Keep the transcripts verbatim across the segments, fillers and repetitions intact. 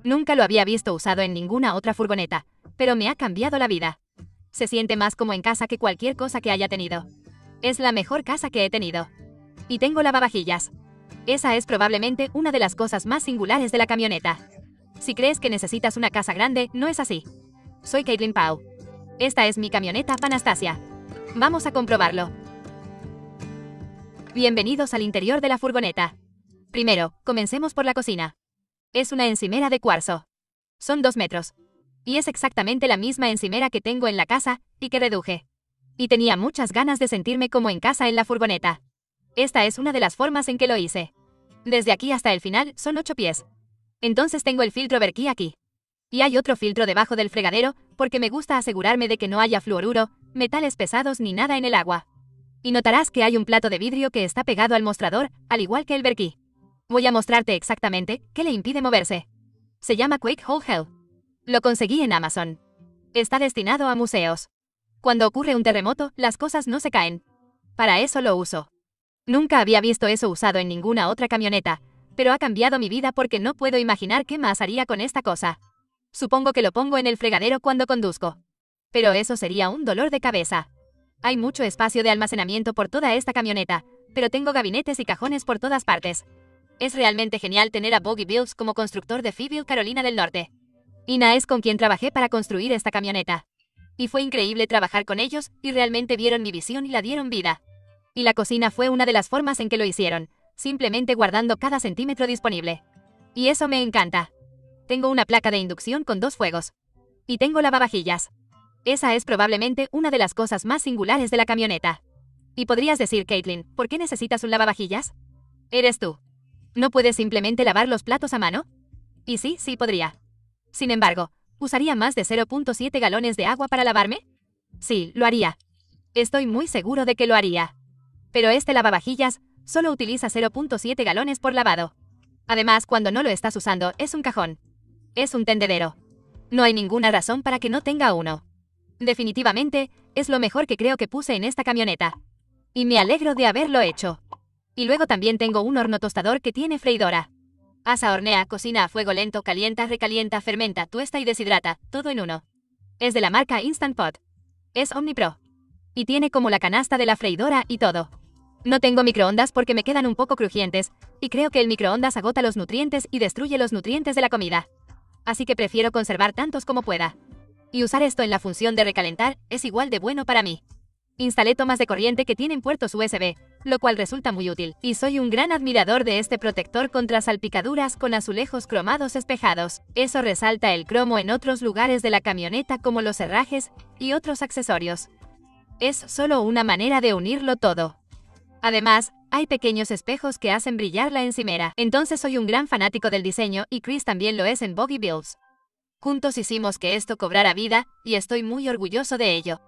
Nunca lo había visto usado en ninguna otra furgoneta, pero me ha cambiado la vida. Se siente más como en casa que cualquier cosa que haya tenido. Es la mejor casa que he tenido. Y tengo lavavajillas. Esa es probablemente una de las cosas más singulares de la camioneta. Si crees que necesitas una casa grande, no es así. Soy Caitlin Pau. Esta es mi camioneta Panastasia. Vamos a comprobarlo. Bienvenidos al interior de la furgoneta. Primero, comencemos por la cocina. Es una encimera de cuarzo. Son dos metros. Y es exactamente la misma encimera que tengo en la casa y que reduje. Y tenía muchas ganas de sentirme como en casa en la furgoneta. Esta es una de las formas en que lo hice. Desde aquí hasta el final son ocho pies. Entonces tengo el filtro Berkey aquí. Y hay otro filtro debajo del fregadero porque me gusta asegurarme de que no haya fluoruro, metales pesados ni nada en el agua. Y notarás que hay un plato de vidrio que está pegado al mostrador, al igual que el Berkey. Voy a mostrarte exactamente qué le impide moverse. Se llama Quake Hole Hell. Lo conseguí en Amazon. Está destinado a museos. Cuando ocurre un terremoto, las cosas no se caen. Para eso lo uso. Nunca había visto eso usado en ninguna otra camioneta, pero ha cambiado mi vida porque no puedo imaginar qué más haría con esta cosa. Supongo que lo pongo en el fregadero cuando conduzco. Pero eso sería un dolor de cabeza. Hay mucho espacio de almacenamiento por toda esta camioneta, pero tengo gabinetes y cajones por todas partes. Es realmente genial tener a Bogie Builds como constructor de Pfeiffer, Carolina del Norte. Ina es con quien trabajé para construir esta camioneta. Y fue increíble trabajar con ellos, y realmente vieron mi visión y la dieron vida. Y la cocina fue una de las formas en que lo hicieron, simplemente guardando cada centímetro disponible. Y eso me encanta. Tengo una placa de inducción con dos fuegos. Y tengo lavavajillas. Esa es probablemente una de las cosas más singulares de la camioneta. Y podrías decir, Caitlin, ¿por qué necesitas un lavavajillas? Eres tú. ¿No puedes simplemente lavar los platos a mano? Y sí, sí podría. Sin embargo, ¿usaría más de cero punto siete galones de agua para lavarme? Sí, lo haría. Estoy muy seguro de que lo haría. Pero este lavavajillas solo utiliza cero punto siete galones por lavado. Además, cuando no lo estás usando, es un cajón. Es un tendedero. No hay ninguna razón para que no tenga uno. Definitivamente, es lo mejor que creo que puse en esta camioneta. Y me alegro de haberlo hecho. Y luego también tengo un horno tostador que tiene freidora. Asa, hornea, cocina a fuego lento, calienta, recalienta, fermenta, tuesta y deshidrata, todo en uno. Es de la marca Instant Pot. Es OmniPro. Y tiene como la canasta de la freidora y todo. No tengo microondas porque me quedan un poco crujientes, y creo que el microondas agota los nutrientes y destruye los nutrientes de la comida. Así que prefiero conservar tantos como pueda. Y usar esto en la función de recalentar es igual de bueno para mí. Instalé tomas de corriente que tienen puertos U S B, lo cual resulta muy útil, y soy un gran admirador de este protector contra salpicaduras con azulejos cromados espejados. Eso resalta el cromo en otros lugares de la camioneta como los herrajes y otros accesorios. Es solo una manera de unirlo todo. Además, hay pequeños espejos que hacen brillar la encimera. Entonces soy un gran fanático del diseño y Chris también lo es en Bogie Builds. Juntos hicimos que esto cobrara vida y estoy muy orgulloso de ello.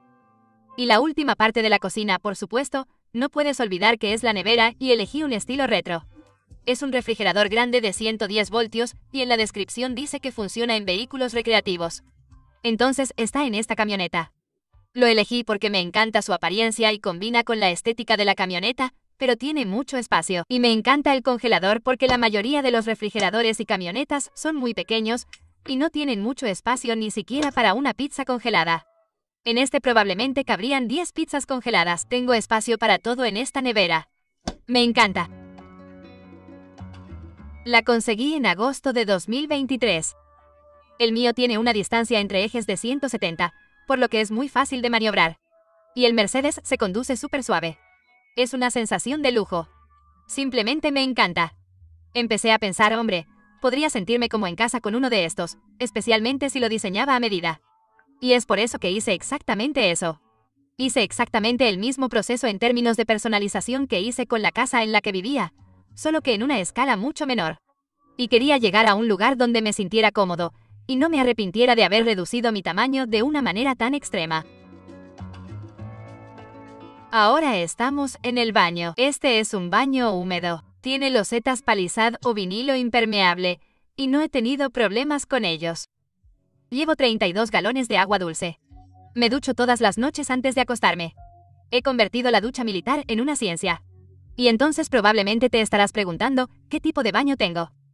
Y la última parte de la cocina, por supuesto, no puedes olvidar que es la nevera y elegí un estilo retro. Es un refrigerador grande de ciento diez voltios y en la descripción dice que funciona en vehículos recreativos. Entonces está en esta camioneta. Lo elegí porque me encanta su apariencia y combina con la estética de la camioneta, pero tiene mucho espacio. Y me encanta el congelador porque la mayoría de los refrigeradores y camionetas son muy pequeños y no tienen mucho espacio ni siquiera para una pizza congelada. En este probablemente cabrían diez pizzas congeladas. Tengo espacio para todo en esta nevera. Me encanta. La conseguí en agosto de dos mil veintitrés. El mío tiene una distancia entre ejes de ciento setenta, por lo que es muy fácil de maniobrar. Y el Mercedes se conduce súper suave. Es una sensación de lujo. Simplemente me encanta. Empecé a pensar, hombre, podría sentirme como en casa con uno de estos, especialmente si lo diseñaba a medida. Y es por eso que hice exactamente eso. Hice exactamente el mismo proceso en términos de personalización que hice con la casa en la que vivía, solo que en una escala mucho menor. Y quería llegar a un lugar donde me sintiera cómodo, y no me arrepintiera de haber reducido mi tamaño de una manera tan extrema. Ahora estamos en el baño. Este es un baño húmedo. Tiene losetas Palisade o vinilo impermeable, y no he tenido problemas con ellos. Llevo treinta y dos galones de agua dulce. Me ducho todas las noches antes de acostarme. He convertido la ducha militar en una ciencia. Y entonces probablemente te estarás preguntando, ¿qué tipo de baño tengo?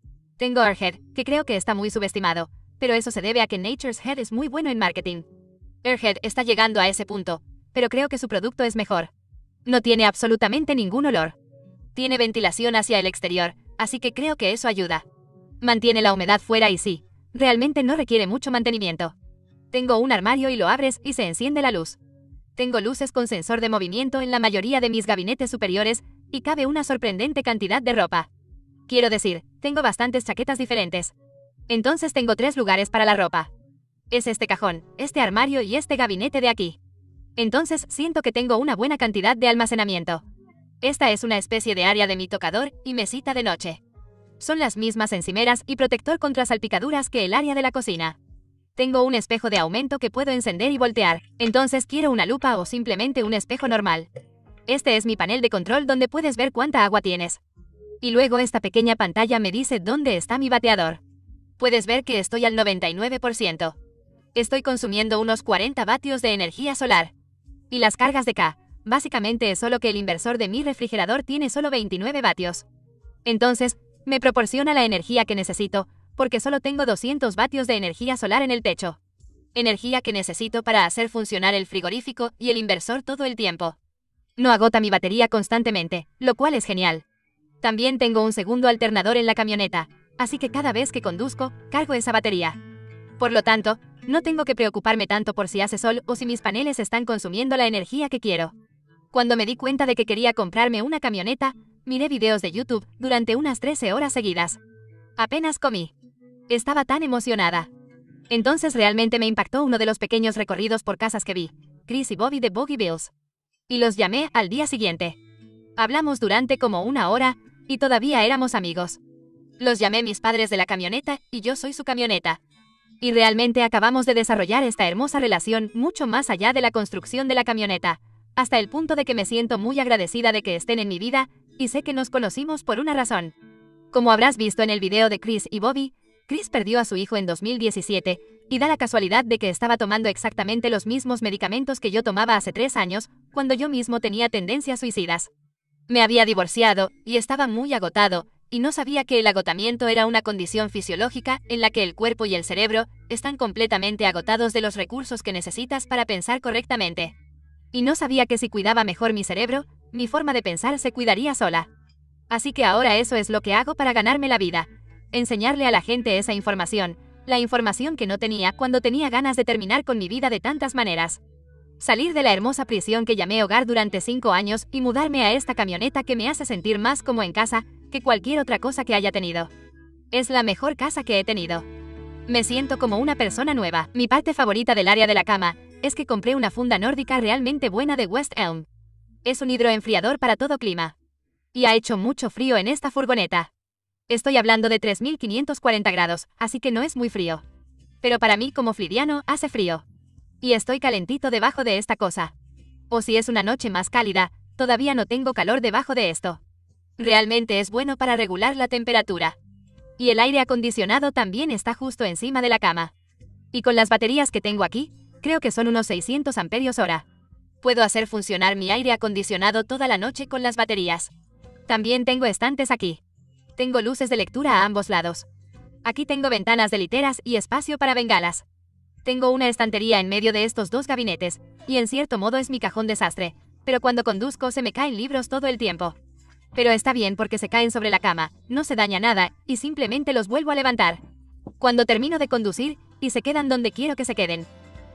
Tengo Airhead, que creo que está muy subestimado, pero eso se debe a que Nature's Head es muy bueno en marketing. Airhead está llegando a ese punto, pero creo que su producto es mejor. No tiene absolutamente ningún olor. Tiene ventilación hacia el exterior, así que creo que eso ayuda. Mantiene la humedad fuera y sí, realmente no requiere mucho mantenimiento. Tengo un armario y lo abres y se enciende la luz. Tengo luces con sensor de movimiento en la mayoría de mis gabinetes superiores y cabe una sorprendente cantidad de ropa. Quiero decir, tengo bastantes chaquetas diferentes. Entonces tengo tres lugares para la ropa. Es este cajón, este armario y este gabinete de aquí. Entonces siento que tengo una buena cantidad de almacenamiento. Esta es una especie de área de mi tocador y mesita de noche. Son las mismas encimeras y protector contra salpicaduras que el área de la cocina. Tengo un espejo de aumento que puedo encender y voltear, entonces quiero una lupa o simplemente un espejo normal. Este es mi panel de control donde puedes ver cuánta agua tienes. Y luego esta pequeña pantalla me dice dónde está mi bateador. Puedes ver que estoy al noventa y nueve por ciento. Estoy consumiendo unos cuarenta vatios de energía solar. Y las cargas de K, básicamente es solo que el inversor de mi refrigerador tiene solo veintinueve vatios. Entonces, me proporciona la energía que necesito, porque solo tengo doscientos vatios de energía solar en el techo. Energía que necesito para hacer funcionar el frigorífico y el inversor todo el tiempo. No agota mi batería constantemente, lo cual es genial. También tengo un segundo alternador en la camioneta, así que cada vez que conduzco, cargo esa batería. Por lo tanto, no tengo que preocuparme tanto por si hace sol o si mis paneles están consumiendo la energía que quiero. Cuando me di cuenta de que quería comprarme una camioneta, miré videos de YouTube durante unas trece horas seguidas. Apenas comí. Estaba tan emocionada. Entonces realmente me impactó uno de los pequeños recorridos por casas que vi, Chris y Bobby de Boggy Bills. Y los llamé al día siguiente. Hablamos durante como una hora, y todavía éramos amigos. Los llamé mis padres de la camioneta, y yo soy su camioneta. Y realmente acabamos de desarrollar esta hermosa relación mucho más allá de la construcción de la camioneta, hasta el punto de que me siento muy agradecida de que estén en mi vida, y sé que nos conocimos por una razón. Como habrás visto en el video de Chris y Bobby, Chris perdió a su hijo en dos mil diecisiete, y da la casualidad de que estaba tomando exactamente los mismos medicamentos que yo tomaba hace tres años, cuando yo mismo tenía tendencias suicidas. Me había divorciado, y estaba muy agotado, y no sabía que el agotamiento era una condición fisiológica en la que el cuerpo y el cerebro están completamente agotados de los recursos que necesitas para pensar correctamente. Y no sabía que si cuidaba mejor mi cerebro, mi forma de pensar se cuidaría sola. Así que ahora eso es lo que hago para ganarme la vida. Enseñarle a la gente esa información, la información que no tenía cuando tenía ganas de terminar con mi vida de tantas maneras. Salir de la hermosa prisión que llamé hogar durante cinco años y mudarme a esta camioneta que me hace sentir más como en casa que cualquier otra cosa que haya tenido. Es la mejor casa que he tenido. Me siento como una persona nueva. Mi parte favorita del área de la cama es que compré una funda nórdica realmente buena de West Elm. Es un hidroenfriador para todo clima. Y ha hecho mucho frío en esta furgoneta. Estoy hablando de tres mil quinientos cuarenta grados, así que no es muy frío. Pero para mí como flidiano hace frío. Y estoy calentito debajo de esta cosa. O si es una noche más cálida, todavía no tengo calor debajo de esto. Realmente es bueno para regular la temperatura. Y el aire acondicionado también está justo encima de la cama. Y con las baterías que tengo aquí, creo que son unos seiscientos amperios hora. Puedo hacer funcionar mi aire acondicionado toda la noche con las baterías. También tengo estantes aquí. Tengo luces de lectura a ambos lados. Aquí tengo ventanas de literas y espacio para bengalas. Tengo una estantería en medio de estos dos gabinetes, y en cierto modo es mi cajón desastre, pero cuando conduzco se me caen libros todo el tiempo. Pero está bien porque se caen sobre la cama, no se daña nada, y simplemente los vuelvo a levantar. Cuando termino de conducir, y se quedan donde quiero que se queden.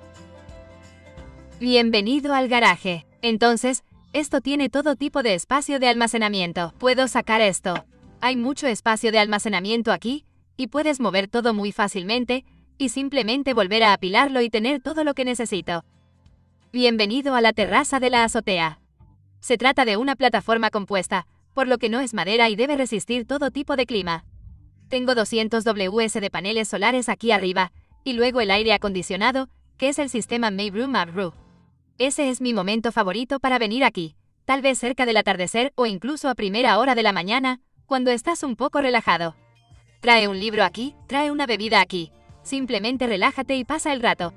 Bienvenido al garaje. Entonces, esto tiene todo tipo de espacio de almacenamiento. Puedo sacar esto. Hay mucho espacio de almacenamiento aquí, y puedes mover todo muy fácilmente, y simplemente volver a apilarlo y tener todo lo que necesito. Bienvenido a la terraza de la azotea. Se trata de una plataforma compuesta, por lo que no es madera y debe resistir todo tipo de clima. Tengo doscientos watts de paneles solares aquí arriba, y luego el aire acondicionado, que es el sistema Maybroo Mabru. Ese es mi momento favorito para venir aquí, tal vez cerca del atardecer o incluso a primera hora de la mañana, cuando estás un poco relajado. Trae un libro aquí, trae una bebida aquí. Simplemente relájate y pasa el rato.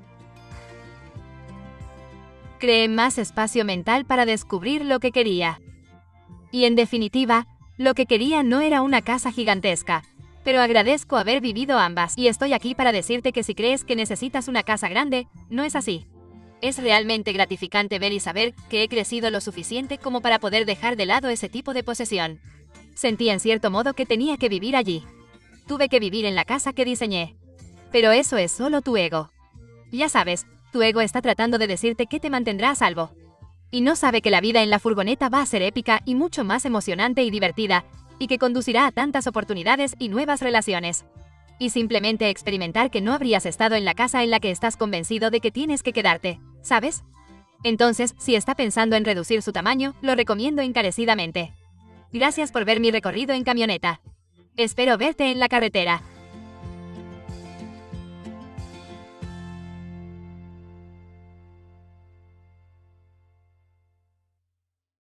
Creé más espacio mental para descubrir lo que quería. Y en definitiva, lo que quería no era una casa gigantesca. Pero agradezco haber vivido ambas y estoy aquí para decirte que si crees que necesitas una casa grande, no es así. Es realmente gratificante ver y saber que he crecido lo suficiente como para poder dejar de lado ese tipo de posesión. Sentí en cierto modo que tenía que vivir allí. Tuve que vivir en la casa que diseñé. Pero eso es solo tu ego. Ya sabes, tu ego está tratando de decirte que te mantendrá a salvo. Y no sabe que la vida en la furgoneta va a ser épica y mucho más emocionante y divertida, y que conducirá a tantas oportunidades y nuevas relaciones. Y simplemente experimentar que no habrías estado en la casa en la que estás convencido de que tienes que quedarte, ¿sabes? Entonces, si está pensando en reducir su tamaño, lo recomiendo encarecidamente. Gracias por ver mi recorrido en camioneta. Espero verte en la carretera.